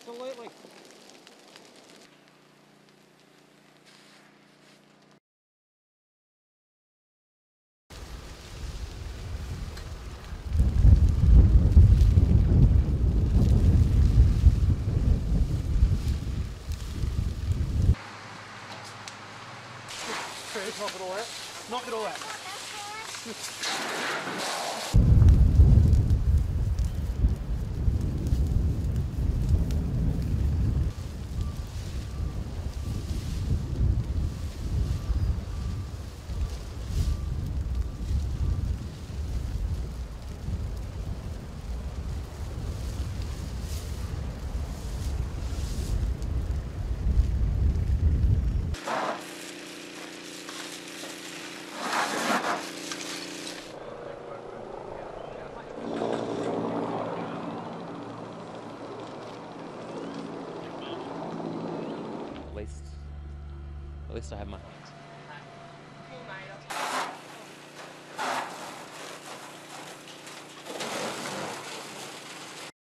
Absolutely. Chris, knock it all out. Knock it all out. At least I have my